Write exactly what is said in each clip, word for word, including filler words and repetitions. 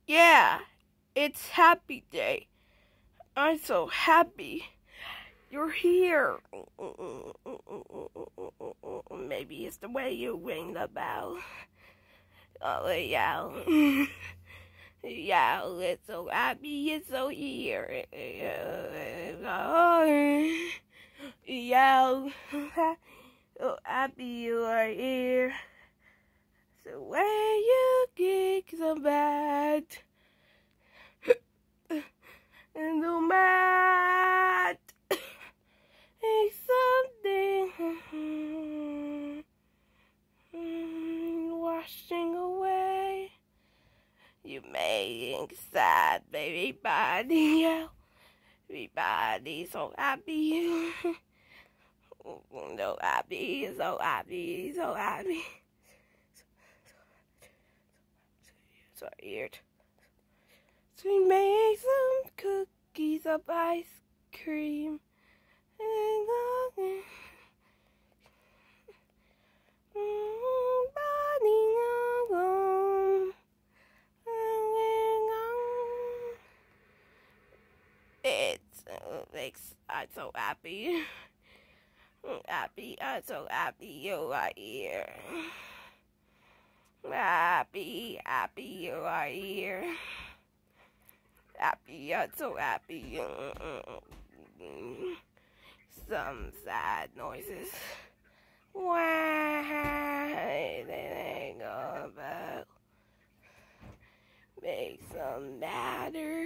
Yeah, it's happy day. I'm so happy you're here. Maybe it's the way you ring the bell. Oh, yeah. Yeah, it's so happy it's so here. Yeah, so happy you are here. So where you kick the bad and the mat is something washing away. You make sad baby body, yeah. Everybody so happy. So happy, so happy, so happy. So weird. So we make some cookies of ice cream. It's uh, makes I'm so happy. Happy, I'm so happy you are here. Happy, happy you are here. Happy, I'm so happy. Some sad noises. Why they go about? Make some matter.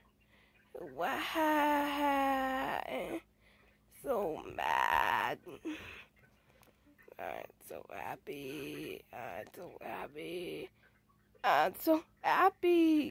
Why so mad? I'm so happy. I'm so happy. I'm so happy.